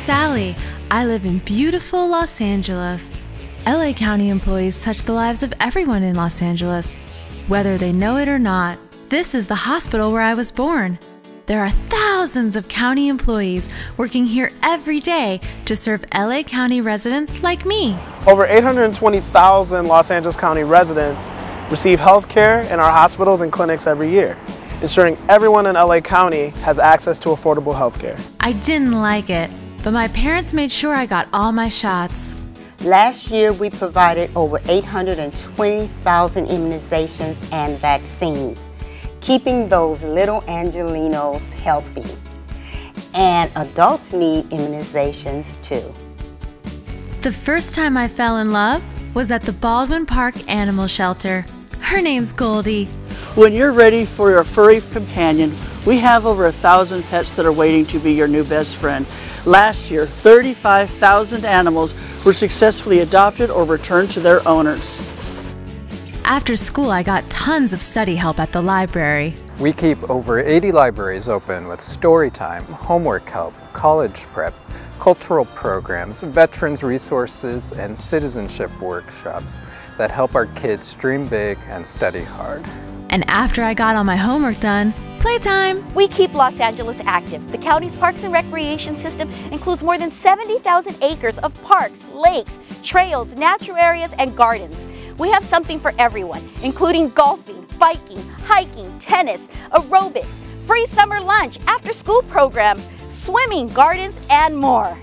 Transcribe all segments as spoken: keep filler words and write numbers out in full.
Sally. I live in beautiful Los Angeles. L A County employees touch the lives of everyone in Los Angeles, whether they know it or not. This is the hospital where I was born. There are thousands of county employees working here every day to serve L A County residents like me. Over eight hundred twenty thousand Los Angeles County residents receive health care in our hospitals and clinics every year, ensuring everyone in L A County has access to affordable health care. I didn't like it, but my parents made sure I got all my shots. Last year, we provided over eight hundred twenty thousand immunizations and vaccines, keeping those little Angelenos healthy. And adults need immunizations too. The first time I fell in love was at the Baldwin Park Animal Shelter. Her name's Goldie. When you're ready for your furry companion, we have over a thousand pets that are waiting to be your new best friend. Last year, thirty-five thousand animals were successfully adopted or returned to their owners. After school, I got tons of study help at the library. We keep over eighty libraries open with story time, homework help, college prep, cultural programs, veterans resources, and citizenship workshops that help our kids dream big and study hard. And after I got all my homework done, playtime! We keep Los Angeles active. The county's parks and recreation system includes more than seventy thousand acres of parks, lakes, trails, natural areas, and gardens. We have something for everyone, including golfing, biking, hiking, tennis, aerobics, free summer lunch, after-school programs, swimming, gardens, and more.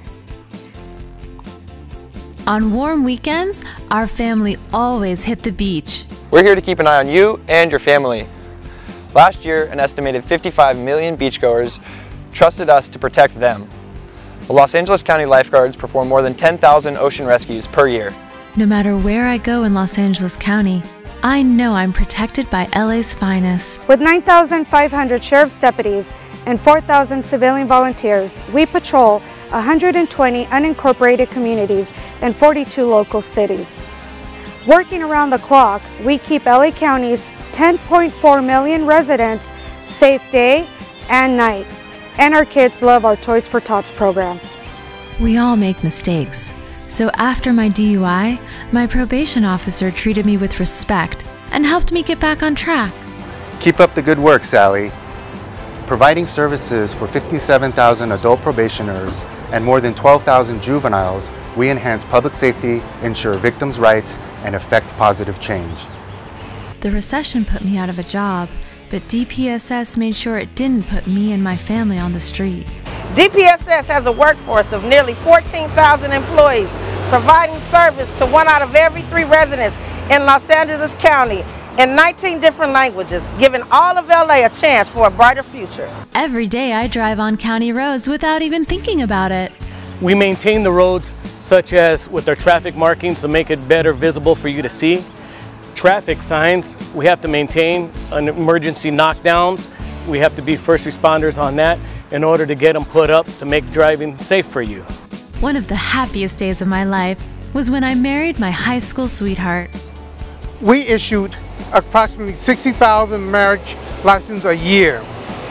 On warm weekends, our family always hit the beach. We're here to keep an eye on you and your family. Last year, an estimated fifty-five million beachgoers trusted us to protect them. The Los Angeles County Lifeguards perform more than ten thousand ocean rescues per year. No matter where I go in Los Angeles County, I know I'm protected by L A's finest. With nine thousand five hundred sheriff's deputies and four thousand civilian volunteers, we patrol one hundred twenty unincorporated communities and forty-two local cities. Working around the clock, we keep L A County's ten point four million residents safe day and night. And our kids love our Toys for Tots program. We all make mistakes. So after my D U I, my probation officer treated me with respect and helped me get back on track. Keep up the good work, Sally. Providing services for fifty-seven thousand adult probationers and more than twelve thousand juveniles, we enhance public safety, ensure victims' rights, and effect positive change. The recession put me out of a job, but D P S S made sure it didn't put me and my family on the street. D P S S has a workforce of nearly fourteen thousand employees, providing service to one out of every three residents in Los Angeles County in nineteen different languages, giving all of L A a chance for a brighter future. Every day I drive on county roads without even thinking about it. We maintain the roads such as with our traffic markings to make it better visible for you to see. Traffic signs, we have to maintain an emergency knockdowns. We have to be first responders on that in order to get them put up to make driving safe for you. One of the happiest days of my life was when I married my high school sweetheart. We issued approximately sixty thousand marriage licenses a year.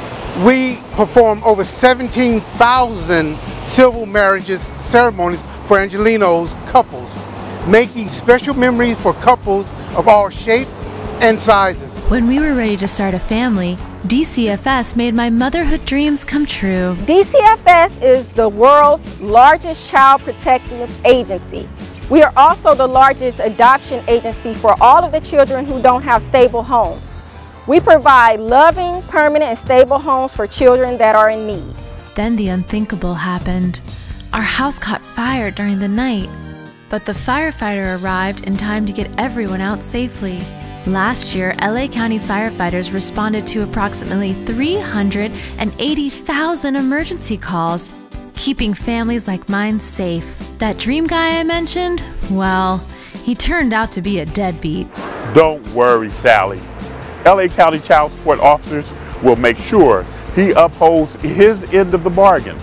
We perform over seventeen thousand civil marriages ceremonies for Angelenos couples, making special memories for couples of all shapes and sizes. When we were ready to start a family, D C F S made my motherhood dreams come true. D C F S is the world's largest child protective agency. We are also the largest adoption agency for all of the children who don't have stable homes. We provide loving, permanent, and stable homes for children that are in need. Then the unthinkable happened. Our house caught fire during the night, but the firefighter arrived in time to get everyone out safely. Last year, L A County firefighters responded to approximately three hundred eighty thousand emergency calls, keeping families like mine safe. That dream guy I mentioned, well, he turned out to be a deadbeat. Don't worry, Sally. L A County Child Support officers will make sure he upholds his end of the bargain.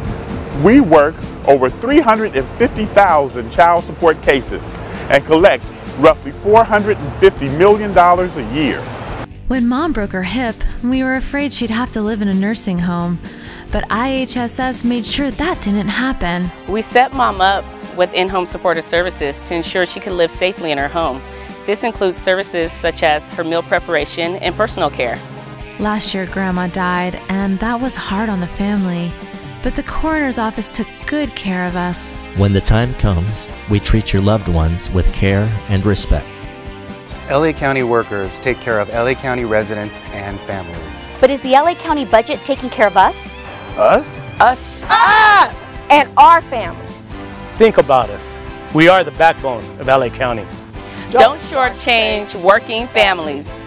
We work over three hundred fifty thousand child support cases and collect roughly four hundred fifty million dollars a year. When Mom broke her hip, we were afraid she'd have to live in a nursing home. but I H S S made sure that didn't happen. We set Mom up with in-home supportive services to ensure she could live safely in her home. This includes services such as her meal preparation and personal care. Last year, Grandma died, and that was hard on the family. But the coroner's office took good care of us. When the time comes, we treat your loved ones with care and respect. L A County workers take care of L A County residents and families. But is the L A County budget taking care of us? Us? Us. Us! And our families. Think about us. We are the backbone of L A County. Don't shortchange working families.